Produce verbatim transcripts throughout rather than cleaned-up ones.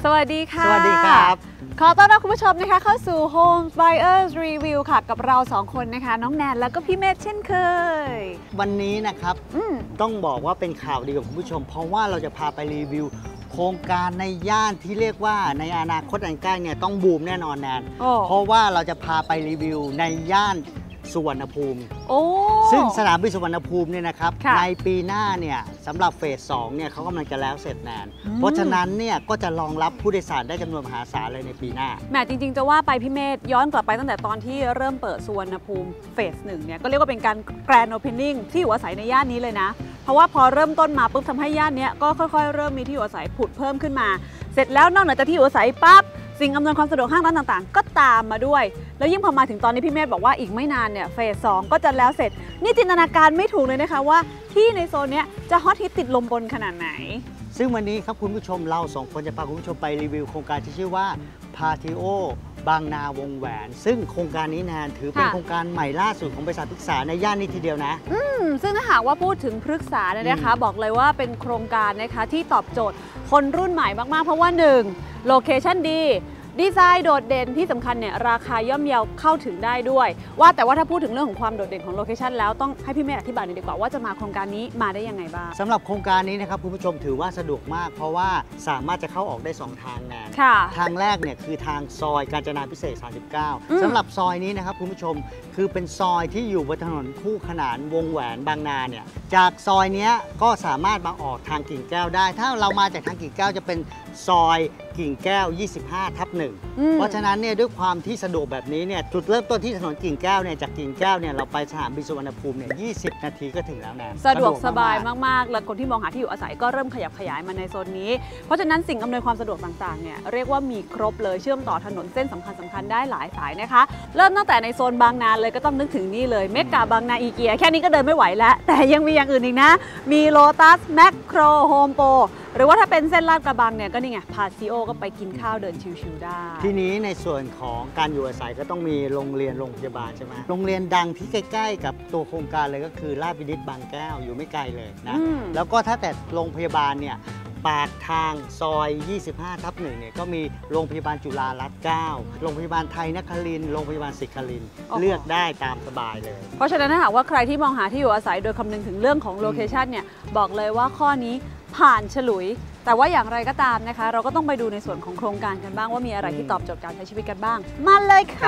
สวัสดีค่ะสวัสดีครับขอต้อนรับคุณผู้ชมนะคะเข้าสู่ Home Buyers Review ค่ะกับเราสองคนนะคะน้องแนนแล้วก็พี่เมธเช่นเคยวันนี้นะครับต้องบอกว่าเป็นข่าวดีกับคุณผู้ชมเพราะว่าเราจะพาไปรีวิวโครงการในย่านที่เรียกว่าในอนาคตอันใกล้เนี่ยต้องบูมแน่นอนแนนเพราะว่าเราจะพาไปรีวิวในย่านสุวรรณภูมิซึ่งสนามบินสุวรรณภูมิเนี่ยนะครับในปีหน้าเนี่ยสำหรับเฟสสองเนี่ยเขากำลังจะแล้วเสร็จแนนเพราะฉะนั้นเนี่ยก็จะรองรับผู้โดยสารได้จำนวนมหาศาลเลยในปีหน้าแหมจริงๆจะว่าไปพี่เมธย้อนกลับไปตั้งแต่ตอนที่เริ่มเปิดสุวรรณภูมิเฟสหนึ่งเนี่ยก็เรียกว่าเป็นการแกรนด์โอเพนนิ่งที่อยู่อาศัยในย่านนี้เลยนะเพราะว่าพอเริ่มต้นมาปุ๊บทำให้ย่านนี้ก็ค่อยๆเริ่มมีที่อยู่อาศัยผุดเพิ่มขึ้นมาเสร็จแล้วนอกเหนือจากที่อยู่อาศัยปั๊บสิ่งอำนวยความสะดวกห้างร้านต่างๆก็ตามมาด้วยแล้วยิ่งพอมาถึงตอนนี้พี่เมธบอกว่าอีกไม่นานเนี่ยเฟสสองก็จะแล้วเสร็จนี่จินตนาการไม่ถูกเลยนะคะว่าที่ในโซนนี้จะฮอตฮิตติดลมบนขนาดไหนซึ่งวันนี้ครับคุณผู้ชมเราสองคนจะพาคุณผู้ชมไปรีวิวโครงการที่ชื่อว่าพาทิโอบางนาวงแหวนซึ่งโครงการนี้แนนถือเป็นโครงการใหม่ล่าสุดของบริษัทพฤกษาในย่านนี้ทีเดียวนะอืมซึ่งถ้าหากว่าพูดถึงพฤกษาเนี่ยนะคะบอกเลยว่าเป็นโครงการนะคะที่ตอบโจทย์คนรุ่นใหม่มากๆเพราะว่าหนึ่งโลเคชั่นดีดีไซน์โดดเด่นที่สำคัญเนี่ยราคาย่อมเยาเข้าถึงได้ด้วยว่าแต่ว่าถ้าพูดถึงเรื่องของความโดดเด่นของโลเคชันแล้วต้องให้พี่เมธอธิบายหน่อยดีกว่าว่าจะมาโครงการนี้มาได้ยังไงบ้างสำหรับโครงการนี้นะครับคุณผู้ชมถือว่าสะดวกมากเพราะว่าสามารถจะเข้าออกได้สองทางแนนทางแรกเนี่ยคือทางซอยกาญจนาพิเศษสามสิบเก้าสำหรับซอยนี้นะครับคุณผู้ชมคือเป็นซอยที่อยู่บนถนนคู่ขนานวงแหวนบางนาเนี่ยจากซอยนี้ก็สามารถมาออกทางกิ่งแก้วได้ถ้าเรามาจากทางกิ่งแก้วจะเป็นซอยกิ่งแก้วยี่สิบห้าทับหนึ่งเพราะฉะนั้นเนี่ยด้วยความที่สะดวกแบบนี้เนี่ยจุดเริ่มต้นที่ถนนกิ่งแก้วเนี่ยจากกิ่งแก้วเนี่ยเราไปสนามบินสุวรรณภูมิเนี่ยยี่สิบนาทีก็ถึงแล้วนะสะดวกสบายมากๆและคนที่มองหาที่อยู่อาศัยก็เริ่มขยับขยายมาในโซนนี้เพราะฉะนั้นสิ่งอำนวยความสะดวกต่างๆเนี่ยเรียกว่ามีครบเลยเชื่อมต่อถนนเส้นสำคัญสำคัญได้หลายสายนะคะเริ่มตั้งแต่ในโซนบางนาเลยก็ต้องนึกถึงนี่เลยเมกะบางนาอีเกียแค่นี้ก็เดินไม่ไหวแล้วแต่ยังมีอย่างอื่นอีกนะมีโลตัสแมคโครโฮมโปรหรือว่าถ้าเป็นเส้นลาดกระบังเนี่ยก็นี่ไงพาซิโอก็ไปกินข้าวเดินชิวๆได้ทีนี้ในส่วนของการอยู่อาศัยก็ต้องมีโรงเรียนโรงพยาบาลใช่ไหมโรงเรียนดังที่ใกล้ๆกับตัวโครงการเลยก็คือราชวินิตบางแก้วอยู่ไม่ไกลเลยนะแล้วก็ถ้าแต่โรงพยาบาลเนี่ยปากทางซอยยี่สิบห้าทับหนึ่งเนี่ยก็มีโรงพยาบาลจุฬารัตน์เก้าโรงพยาบาลไทยนครินทร์โรงพยาบาลศิครินทร์เลือกได้ตามสบายเลยเพราะฉะนั้นถ้าหากว่าใครที่มองหาที่อยู่อาศัยโดยคำนึงถึงเรื่องของโลเคชันเนี่ยบอกเลยว่าข้อนี้ผ่านฉลุยแต่ว่าอย่างไรก็ตามนะคะเราก็ต้องไปดูในส่วนของโครงการกันบ้างว่ามีอะไรที่ตอบโจทย์การใช้ชีวิตกันบ้างมาเลยค่ะ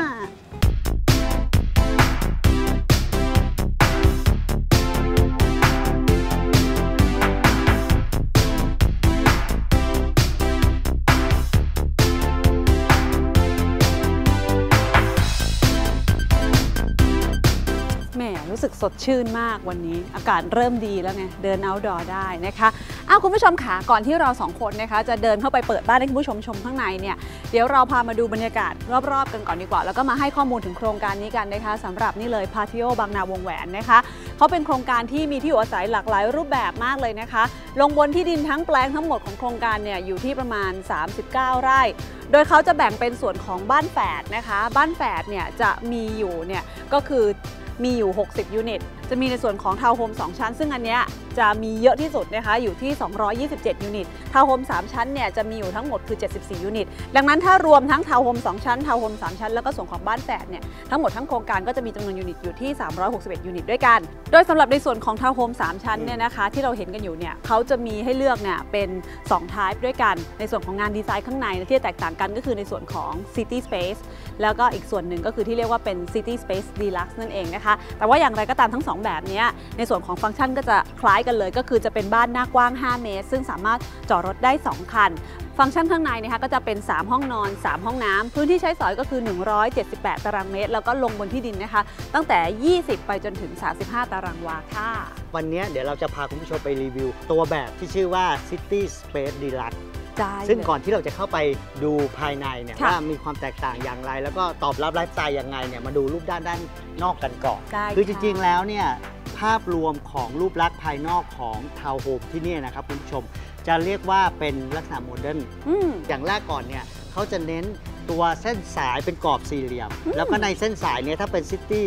รู้สึกสดชื่นมากวันนี้อากาศเริ่มดีแล้วไงเดินเอาท์ดอร์ได้นะคะอ้าวคุณผู้ชมค่ะก่อนที่เราสองคนนะคะจะเดินเข้าไปเปิดบ้านให้คุณผู้ชมชมข้างในเนี่ยเดี๋ยวเราพามาดูบรรยากาศรอบๆกันก่อนดีกว่าแล้วก็มาให้ข้อมูลถึงโครงการนี้กันนะคะสำหรับนี่เลยพาทิโอบางนาวงแหวนนะคะเขาเป็นโครงการที่มีที่อยู่อาศัยหลากหลายรูปแบบมากเลยนะคะลงบนที่ดินทั้งแปลงทั้งหมดของโครงการเนี่ยอยู่ที่ประมาณสามสิบเก้าไร่โดยเขาจะแบ่งเป็นส่วนของบ้านแฝดนะคะบ้านแฝดเนี่ยจะมีอยู่เนี่ยก็คือมีอยู่หกสิบยูนิตจะมีในส่วนของทาวน์โฮมสองชั้นซึ่งอันเนี้ยจะมีเยอะที่สุดนะคะอยู่ที่สองร้อยยี่สิบเจ็ดยูนิตทาวน์โฮมสามชั้นเนี่ยจะมีอยู่ทั้งหมดคือเจ็ดสิบสี่ยูนิตดังนั้นถ้ารวมทั้งทาวน์โฮมสองชั้นทาวน์โฮมสามชั้นแล้วก็ส่วนของบ้านแฝดเนี่ยทั้งหมดทั้งโครงการก็จะมีจำนวนยูนิตอยู่ที่สามร้อยหกสิบเอ็ดยูนิตด้วยกันโดยสำหรับในส่วนของทาวน์โฮมสามชั้นเนี่ยนะคะที่เราเห็นกันอยู่เนี่ยเขาจะมีให้เลือกเนี่ยเป็นสอง type ด้วยกันในส่วนของงานดีไซน์ข้างในที่แตกต่างกันก็คือในส่วนของ City Space แล้วก็อีกส่วนหนึ่งก็คือที่เรียกว่าเป็น City Space Deluxe นั่นเองนะคะแต่ว่าอย่างไรก็ตามทั้งสองแบบนี้ในส่วนของฟังก์ชันก็จะคล้ายกันเลยก็คือจะเป็นบ้านหน้ากว้างห้าเมตรซึ่งสามารถจอดรถได้สองคันฟังก์ชันข้างในนะคะก็จะเป็นสามห้องนอนสามห้องน้ำพื้นที่ใช้สอยก็คือหนึ่งร้อยเจ็ดสิบแปดตารางเมตรแล้วก็ลงบนที่ดินนะคะตั้งแต่ยี่สิบไปจนถึงสามสิบห้าตารางวาค่ะวันนี้เดี๋ยวเราจะพาคุณผู้ชมไปรีวิวตัวแบบที่ชื่อว่า City Space Deluxe ซึ่งก่อนที่เราจะเข้าไปดูภายในเนี่ยว่ามีความแตกต่างอย่างไรแล้วก็ตอบรับไลฟ์สไตล์ยังไงเนี่ยมาดูรูปด้านด้านนอกกันก่อนคือจริงๆแล้วเนี่ยภาพรวมของรูปลักษณ์ภายนอกของทาวน์โฮมที่นี่นะครับคุณผู้ชมจะเรียกว่าเป็นลักษณะโมเดิร์นอย่างแรกก่อนเนี่ยเขาจะเน้นตัวเส้นสายเป็นกรอบสี่เหลี่ยมแล้วก็ในเส้นสายเนี่ยถ้าเป็นซิตี้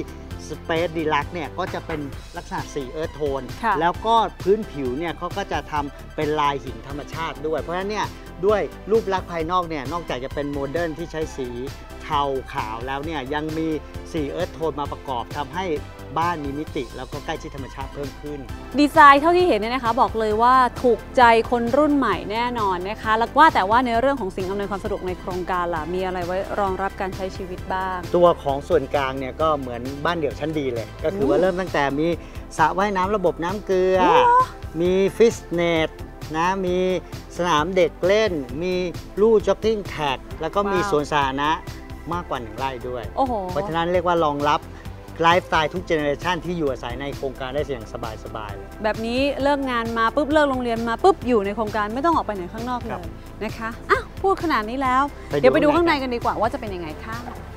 Space Deluxe เนี่ยก็จะเป็นลักษณะสีเอิร์ธโทนค่ะแล้วก็พื้นผิวเนี่ยเขาก็จะทำเป็นลายหินธรรมชาติด้วย เพราะฉะนั้นเนี่ยด้วยรูปลักษณ์ภายนอกเนี่ยนอกจากจะเป็นโมเดิร์นที่ใช้สีเทาขาวแล้วเนี่ยยังมีสีเอิร์ธโทนมาประกอบทำให้บ้านมีมิติแล้วก็ใกล้ชิดธรรมชาติเพิ่มขึ้นดีไซน์เท่าที่เห็นเนี่ยนะคะบอกเลยว่าถูกใจคนรุ่นใหม่แน่นอนนะคะแล้วว่าแต่ว่าในเรื่องของสิ่งอำนวยความสะดวกในโครงการล่ะมีอะไรไว้รองรับการใช้ชีวิตบ้างตัวของส่วนกลางเนี่ยก็เหมือนบ้านเดี่ยวชั้นดีเลยก็คือว่าเริ่มตั้งแต่มีสระว่ายน้ำระบบน้ำเกลือมีฟิตเนสนะมีสนามเด็กเล่นมีลู่จ็อกกิ้งแท็กแล้วก็มีสวนสาธารณะมากกว่าหนึ่งไร่ด้วยเพราะฉะนั้นเรียกว่ารองรับไลฟ์สไตล์ทุกเจเนอเรชันที่อยู่อาศัยในโครงการได้อย่างสบายๆเลยแบบนี้เลิกงานมาปุ๊บเลิกโรงเรียนมาปุ๊บอยู่ในโครงการไม่ต้องออกไปไหนข้างนอกเลยนะคะอ่ะพูดขนาดนี้แล้วเดี๋ยวไปดูข้างในกันดีกว่าว่าจะเป็นยังไงค่ะ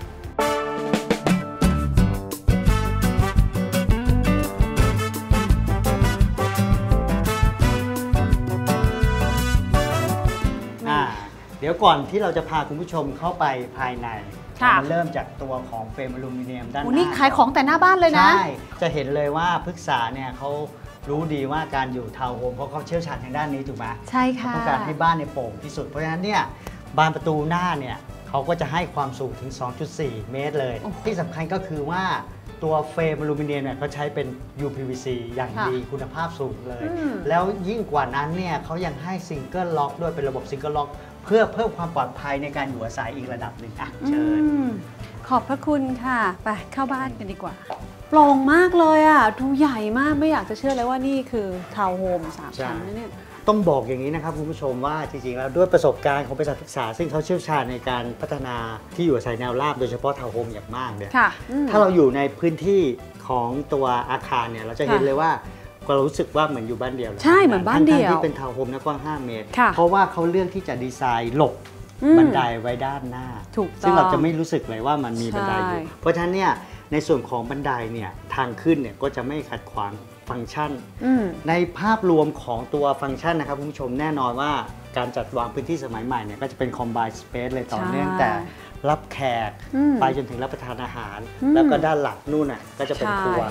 เดี๋ยวก่อนที่เราจะพาคุณผู้ชมเข้าไปภายในมันเริ่มจากตัวของเฟรมอลูมิเนียมด้านหน้านี่ขายของแต่หน้าบ้านเลยนะใช่จะเห็นเลยว่าพฤกษาเนี่ยเขารู้ดีว่าการอยู่ทาวน์โฮมเพราะเขาเชี่ยวชาญทางด้านนี้ถูกไหมใช่ค่ะต้องการให้บ้านเนี่ยโปร่งที่สุดเพราะฉะนั้นเนี่ยบานประตูหน้าเนี่ยเขาก็จะให้ความสูงถึง สองจุดสี่ เมตรเลยที่สำคัญก็คือว่าตัวเฟรมอลูมิเนียมเนี่ยเขาใช้เป็น ยู พี วี ซี อย่างดีคุณภาพสูงเลยแล้วยิ่งกว่านั้นเนี่ยเขายังให้ซิงเกิลล็อกด้วยเป็นระบบซิงเกิลล็อกเพื่อเพิ่มความปลอดภัยในการอยู่อาศัยอีกระดับหนึ่งอ่ะเชิญขอบพระคุณค่ะไปเข้าบ้านกันดีกว่าโปร่งมากเลยอ่ะดูใหญ่มากไม่อยากจะเชื่อเลยว่านี่คือทาวน์โฮมสามชั้นนะเนี่ยต้องบอกอย่างนี้นะครับคุณผู้ชมว่าจริงๆแล้วด้วยประสบการณ์ของบริษัทศึกษาซึ่งเขาเชี่ยวชาญในการพัฒนาที่อยู่อาศัยแนวราบโดยเฉพาะทาวน์โฮมอย่างมากเนี่ยถ้าเราอยู่ในพื้นที่ของตัวอาคารเนี่ยเราจะเห็นเลยว่าเรารู้สึกว่าเหมือนอยู่บ้านเดียวใช่เหมือนบ้านเดียวที่เป็นทาวน์โฮมนะกว้างห้าเมตรเพราะว่าเขาเลือกที่จะดีไซน์หลบบันไดไว้ด้านหน้าซึ่งเราจะไม่รู้สึกเลยว่ามันมีบันไดอยู่เพราะฉะนั้นเนี่ยในส่วนของบันไดเนี่ยทางขึ้นเนี่ยก็จะไม่ขัดขวางฟังก์ชันในภาพรวมของตัวฟังก์ชันนะครับคุณผู้ชมแน่นอนว่าการจัดวางพื้นที่สมัยใหม่เนี่ยก็จะเป็น Combined Space เลยต่อเนื่องแต่รับแขกไปจนถึงรับประทานอาหารแล้วก็ด้านหลังนู่นน่ะก็จะเป็นครัว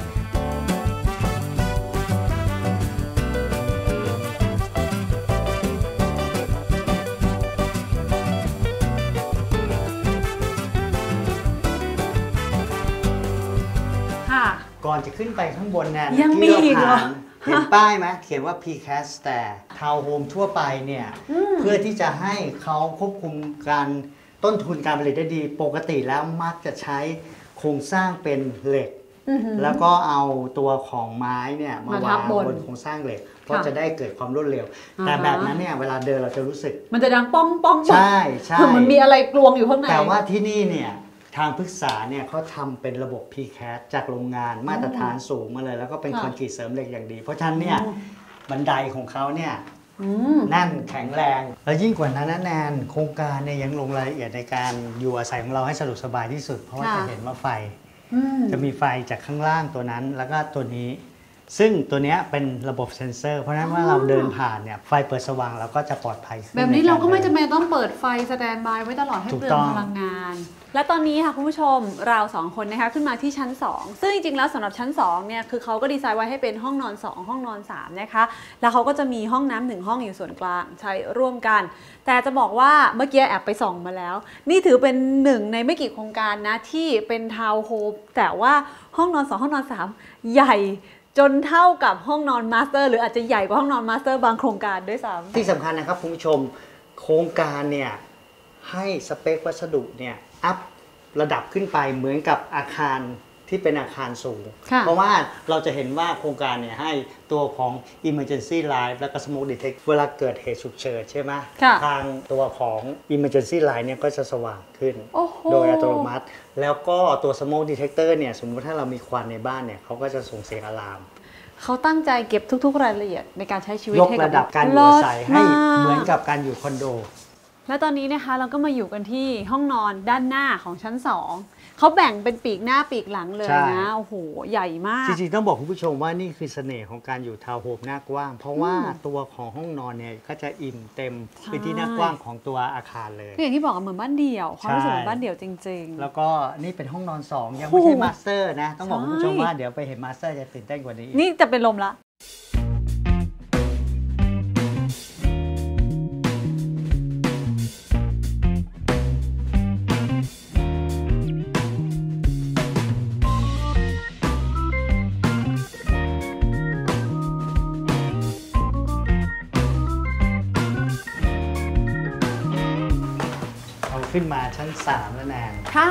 ก่อนจะขึ้นไปข้างบนเนี่ยยังมีอีกเหรอเห็นป้ายไหมเขียนว่า พี แคส แต่ทาวน์โฮมทั่วไปเนี่ยเพื่อที่จะให้เขาควบคุมการต้นทุนการผลิตได้ดีปกติแล้วมักจะใช้โครงสร้างเป็นเหล็กแล้วก็เอาตัวของไม้เนี่ยมาวางบนโครงสร้างเหล็กเพราะจะได้เกิดความรวดเร็วแต่แบบนั้นเนี่ยเวลาเดินเราจะรู้สึกมันจะดังป้องป้องใช่ใช่มันมีอะไรกลวงอยู่ข้างในแต่ว่าที่นี่เนี่ยทางพฤกษาเนี่ยเขาทำเป็นระบบ พี แคส จากโรงงานมาตรฐานสูงมาเลยแล้วก็เป็นคอนกรีตเสริมเหล็กอย่างดีเพราะฉะนั้นเนี่ยบันไดของเขาเนี่ยแน่นแข็งแรงแล้วยิ่งกว่านั้นนะแนนโครงการเนี่ยยังลงรายละเอียดในการอยู่อาศัยของเราให้สะดวกสบายที่สุดเพราะว่าจะเห็นว่าไฟจะมีไฟจากข้างล่างตัวนั้นแล้วก็ตัวนี้ซึ่งตัวนี้เป็นระบบเซ็นเซอร์เพราะฉะนั้นว่าเราเดินผ่านเนี่ยไฟเปิดสว่างเราก็จะปลอดภัยแบบนี้เราก็ไม่จำเป็นต้องเปิดไฟสแตนด์บายไว้ตลอดให้เปลืองพลังงานและตอนนี้ค่ะคุณผู้ชมเราสองคนนะคะขึ้นมาที่ชั้นสองซึ่งจริงๆแล้วสำหรับชั้นสองเนี่ยคือเขาก็ดีไซน์ไว้ให้เป็นห้องนอนสองห้องนอนสามนะคะแล้วเขาก็จะมีห้องน้ำหนึ่งห้องอยู่ส่วนกลางใช้ร่วมกันแต่จะบอกว่าเมื่อกี้แอบไปส่องมาแล้วนี่ถือเป็นหนึ่งในไม่กี่โครงการนะที่เป็นทาวน์โฮมแต่ว่าห้องนอนสองห้องนอนสามใหญ่จนเท่ากับห้องนอนมาสเตอร์หรืออาจจะใหญ่กว่าห้องนอนมาสเตอร์บางโครงการด้วยซ้ำที่สำคัญนะครับคุณผู้ชมโครงการเนี่ยให้สเปควัสดุเนี่ยอัพระดับขึ้นไปเหมือนกับอาคารที่เป็นอาคารสูงเพราะว่าเราจะเห็นว่าโครงการเนี่ยให้ตัวของ Emergency Light แล้วก็ Smoke Detect เวลาเกิดเหตุฉุกเฉินใช่ไหมทางตัวของ Emergency Light เนี่ยก็จะสว่างขึ้นโดยอัตโนมัติแล้วก็ตัว Smoke Detector เนี่ยสมมติถ้าเรามีควันในบ้านเนี่ยเขาก็จะส่งเสียงอะลามเขาตั้งใจเก็บทุกๆรายละเอียดในการใช้ชีวิตยกระดับการอยู่อาศัยให้เหมือนกับการอยู่คอนโดแล้วตอนนี้นะคะเราก็มาอยู่กันที่ห้องนอนด้านหน้าของชั้นสองเขาแบ่งเป็นปีกหน้าปีกหลังเลยนะโอ้โหใหญ่มากจริงๆต้องบอกคุณผู้ชมว่านี่คือเสน่ห์ของการอยู่ทาวน์โฮมหน้ากว้างเพราะว่าตัวของห้องนอนเนี่ยก็จะอิ่มเต็มพื้นที่หน้ากว้างของตัวอาคารเลยอย่างที่บอกเหมือนบ้านเดี่ยวความรู้สึกเหมือนบ้านเดี่ยวจริงๆแล้วก็นี่เป็นห้องนอนสองยังไม่ใช่มาสเตอร์นะต้องบอกคุณผู้ชมว่าเดี๋ยวไปเห็นมาสเตอร์จะตื่นเต้นกว่านี้นี่จะเป็นลมละขึ้นมาชั้นสามแล้วแนนค่ะ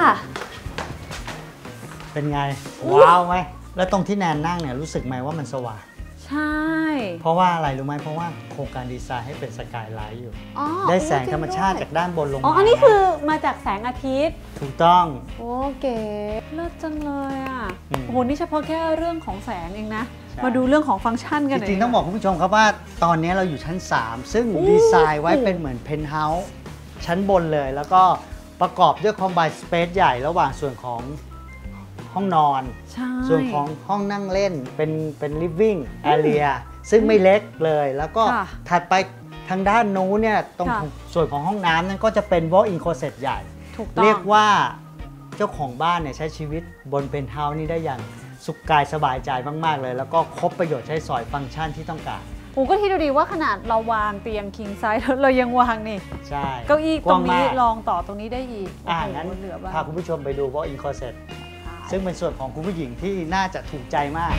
เป็นไงว้าวไหมแล้วตรงที่แนนนั่งเนี่ยรู้สึกไหมว่ามันสว่างใช่เพราะว่าอะไรรู้ไหมเพราะว่าโครงการดีไซน์ให้เป็นสกายไลท์อยู่ได้แสงธรรมชาติจากด้านบนลงมาอ๋ออันนี้คือมาจากแสงอาทิตย์ถูกต้องโอเคเลิศจังเลยอ่ะโอ้โหนี่เฉพาะแค่เรื่องของแสงเองนะมาดูเรื่องของฟังก์ชันกันจริงๆต้องบอกคุณผู้ชมครับว่าตอนนี้เราอยู่ชั้นสามซึ่งดีไซน์ไว้เป็นเหมือนเพนท์เฮาส์ชั้นบนเลยแล้วก็ประกอบด้วยคอมไบน์สเปซใหญ่ระหว่างส่วนของห้องนอนส่วนของห้องนั่งเล่นเป็นเป็นลิฟวิ่งแอเรียซึ่งไม่เล็กเลยแล้วก็ถัดไปทางด้านนู้นเนี่ยตรงส่วนของห้องน้ำนั้นก็จะเป็น walk-in closet ใหญ่เรียกว่าเจ้าของบ้านเนี่ยใช้ชีวิตบนเพนท์เฮาส์นี้ได้อย่างสุขกายสบายใจมากๆเลยแล้วก็ครบประโยชน์ใช้สอยฟังก์ชันที่ต้องการผมก็คิดดูดีว่าขนาดเราวางเตียง king size เรายังวางนี่ใช่เก้าอี้ตรงนี้ลองต่อตรงนี้ได้อีกอ่างั้นพาคุณผู้ชมไปดู walk-in closet ซึ่งเป็นส่วนของคุณผู้หญิงที่น่าจะถูกใจมาก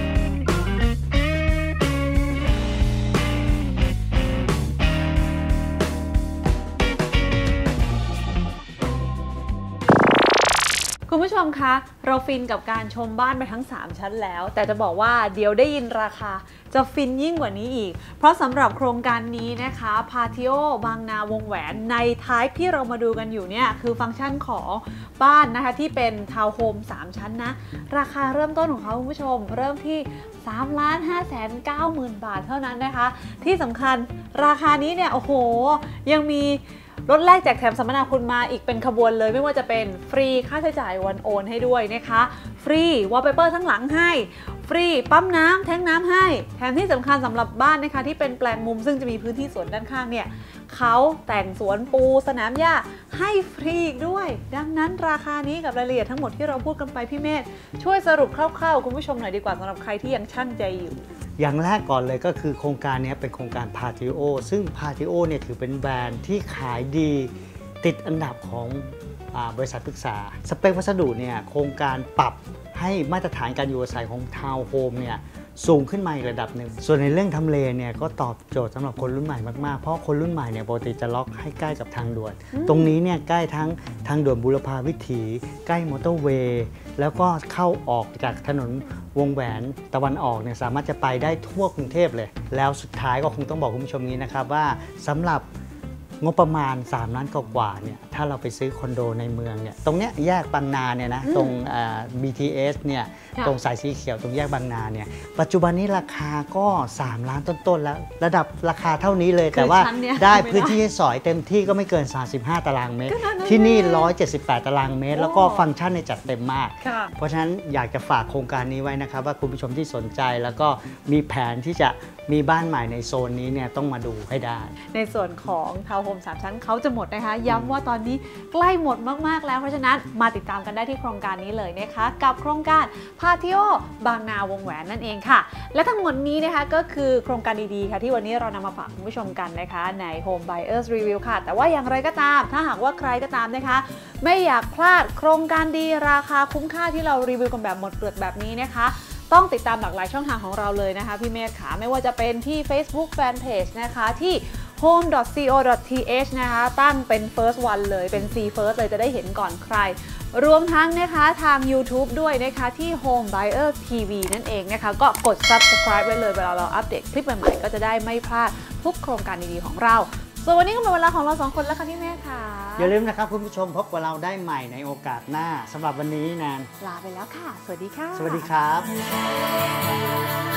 คุณผู้ชมคะเราฟินกับการชมบ้านไปทั้งสามชั้นแล้วแต่จะบอกว่าเดี๋ยวได้ยินราคาจะฟินยิ่งกว่านี้อีกเพราะสำหรับโครงการนี้นะคะพาทิโอบางนาวงแหวนในท้ายที่เรามาดูกันอยู่เนี่ยคือฟังก์ชันของบ้านนะคะที่เป็นทาวน์โฮมสามชั้นนะราคาเริ่มต้นของเขาคุณผู้ชมเริ่มที่ สามล้านห้าแสนเก้าหมื่น บาทเท่านั้นนะคะที่สำคัญราคานี้เนี่ยโอ้โหยังมีรถแรกแจกแถมสัมมนาคุณมาอีกเป็นขบวนเลยไม่ว่าจะเป็นฟรีค่าใช้จ่ายวันโอนให้ด้วยนะคะฟรีวอลเปเปอร์ทั้งหลังให้ฟรีปั๊มน้ำแท้งน้ำให้แถมที่สำคัญสำหรับบ้านนะคะที่เป็นแปลงมุมซึ่งจะมีพื้นที่สวนด้านข้างเนี่ยเขาแต่งสวนปูสนามหญ้าให้ฟรีอีกด้วยดังนั้นราคานี้กับรายละเอียดทั้งหมดที่เราพูดกันไปพี่เมธช่วยสรุปคร่าวๆคุณผู้ชมหน่อยดีกว่าสำหรับใครที่ยังชั่งใจอยู่อย่างแรกก่อนเลยก็คือโครงการนี้เป็นโครงการ Patio ซึ่ง Patio เนี่ยถือเป็นแบรนด์ที่ขายดีติดอันดับของบริษัทปรึกษาสเปควัสดุเนี่ยโครงการปรับให้มาตรฐานการอยู่อาศัยของทาวน์โฮมเนี่ยสูงขึ้นมาอีกระดับหนึ่งส่วนในเรื่องทำเลเนี่ยก็ตอบโจทย์สำหรับคนรุ่นใหม่มากๆเพราะคนรุ่นใหม่เนี่ยปกติจะล็อกให้ใกล้กับทางด่วนตรงนี้เนี่ยใกล้ทั้งทางด่วนบุรพาวิถีใกล้มอเตอร์เวย์แล้วก็เข้าออกจากถนนวงแหวนตะวันออกเนี่ยสามารถจะไปได้ทั่วกรุงเทพเลยแล้วสุดท้ายก็คงต้องบอกคุณผู้ชมนี้นะครับว่าสำหรับงบประมาณสามล้านกว่าเนี่ยถ้าเราไปซื้อคอนโดในเมืองเนี่ยตรงเนี้ยแยกบางนาเนี่ยนะตรง บี ที เอส เนี่ยตรงสายสีเขียวตรงแยกบางนาเนี่ยปัจจุบันนี้ราคาก็สามล้านต้นๆแล้วระดับราคาเท่านี้เลยแต่ว่าได้พื้นที่ให้สอยเต็มที่ก็ไม่เกินสามสิบห้าตารางเมตรที่นี่หนึ่งร้อยเจ็ดสิบแปดตารางเมตรแล้วก็ฟังก์ชันในจัดเต็มมากเพราะฉะนั้นอยากจะฝากโครงการนี้ไว้นะครับว่าคุณผู้ชมที่สนใจแล้วก็มีแผนที่จะมีบ้านใหม่ในโซนนี้เนี่ยต้องมาดูให้ได้ในส่วนของทาวน์โฮมสามชั้นเขาจะหมดนะคะย้ำว่าตอนนี้ใกล้หมดมากๆแล้วเพราะฉะนั้นมาติดตามกันได้ที่โครงการนี้เลยนะคะกับโครงการพาทิโอบางนาวงแหวนนั่นเองค่ะและทั้งหมดนี้นะคะก็คือโครงการดีๆค่ะที่วันนี้เรานำมาฝากคุณผู้ชมกันนะคะใน Home Buyers Review ค่ะแต่ว่าอย่างไรก็ตามถ้าหากว่าใครก็ตามนะคะไม่อยากพลาดโครงการดีราคาคุ้มค่าที่เรารีวิวกันแบบหมดเปลือกแบบนี้นะคะต้องติดตามหลากหลายช่องทางของเราเลยนะคะพี่เมธค่ะไม่ว่าจะเป็นที่ Facebook Fanpage นะคะที่ โฮม ดอท ซี โอ ดอท ที เอช นะคะตั้งเป็น First One เลยเป็น ซี First เลยจะได้เห็นก่อนใครรวมทั้งนะคะทาง YouTube ด้วยนะคะที่ Home Buyer ที วี นั่นเองนะคะก็กด Subscribe ไว้เลยเวลาเราอัปเดตคลิปใหม่ๆก็จะได้ไม่พลาดทุกโครงการดีๆของเราส่วนวันนี้ก็เป็นเวลาของเราสองคนแล้วค่ะพี่เมธค่ะอย่าลืมนะครับคุณผู้ชมพบกับเราได้ใหม่ในโอกาสหน้าสำหรับวันนี้แนนลาไปแล้วค่ะสวัสดีค่ะสวัสดีครับ